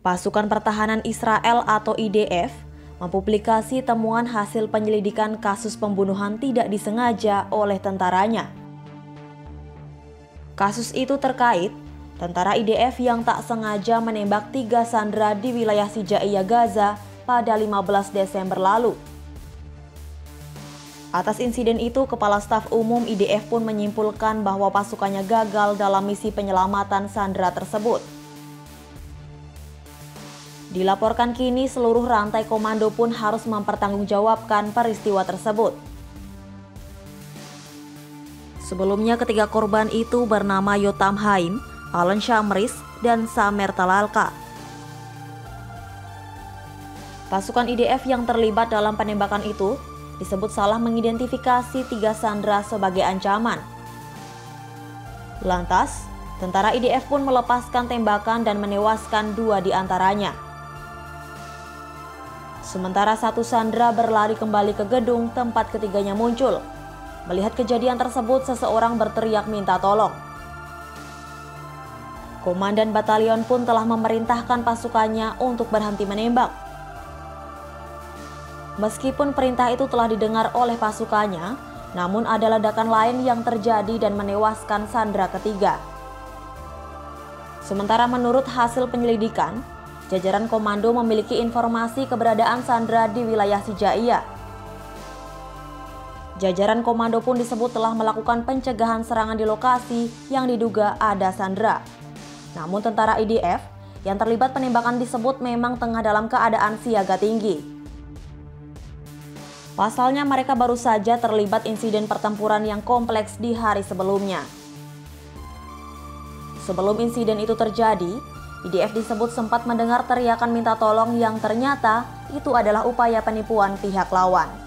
Pasukan Pertahanan Israel atau IDF mempublikasi temuan hasil penyelidikan kasus pembunuhan tidak disengaja oleh tentaranya. Kasus itu terkait tentara IDF yang tak sengaja menembak 3 sandera di wilayah Sijaiyah Gaza pada 15 Desember lalu. Atas insiden itu, Kepala Staf Umum IDF pun menyimpulkan bahwa pasukannya gagal dalam misi penyelamatan sandera tersebut. Dilaporkan kini seluruh rantai komando pun harus mempertanggungjawabkan peristiwa tersebut. Sebelumnya ketiga korban itu bernama Yotam Haim, Alan Shamris, dan Samer Talalka. Pasukan IDF yang terlibat dalam penembakan itu disebut salah mengidentifikasi 3 sandera sebagai ancaman. Lantas, tentara IDF pun melepaskan tembakan dan menewaskan 2 di antaranya. Sementara 1 sandera berlari kembali ke gedung tempat ketiganya muncul. Melihat kejadian tersebut, seseorang berteriak minta tolong. Komandan batalion pun telah memerintahkan pasukannya untuk berhenti menembak. Meskipun perintah itu telah didengar oleh pasukannya, namun ada ledakan lain yang terjadi dan menewaskan sandera ketiga. Sementara menurut hasil penyelidikan, jajaran komando memiliki informasi keberadaan sandera di wilayah Sijaiyah. Jajaran komando pun disebut telah melakukan pencegahan serangan di lokasi yang diduga ada sandera. Namun tentara IDF yang terlibat penembakan disebut memang tengah dalam keadaan siaga tinggi. Pasalnya mereka baru saja terlibat insiden pertempuran yang kompleks di hari sebelumnya. Sebelum insiden itu terjadi, IDF disebut sempat mendengar teriakan minta tolong yang ternyata itu adalah upaya penipuan pihak lawan.